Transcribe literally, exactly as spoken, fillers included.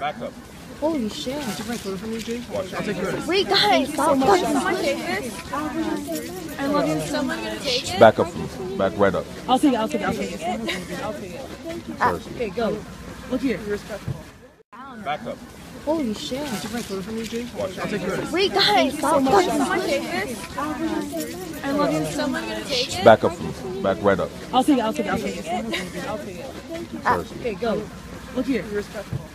Back up. Holy shit. Can you take my photo from me, Jay? Watch I'll take yours. Wait, guys, stop. Someone take this? I love you. Someone gonna take it? Back up. From, back right up. I'll take it, I'll take it, I'll take it. I'll take it. First. Okay, go. Look here. You're respectful. Back up. Holy shit. Can you take my photo from me, Jay? Watch I'll take yours. Wait, guys, stop. Someone take this? I love you. Someone gonna take it? Back up. From, back right up. I'll take it, I'll take it, I'll take it. I'll take it. First. Okay, go. Look here. You're respectful.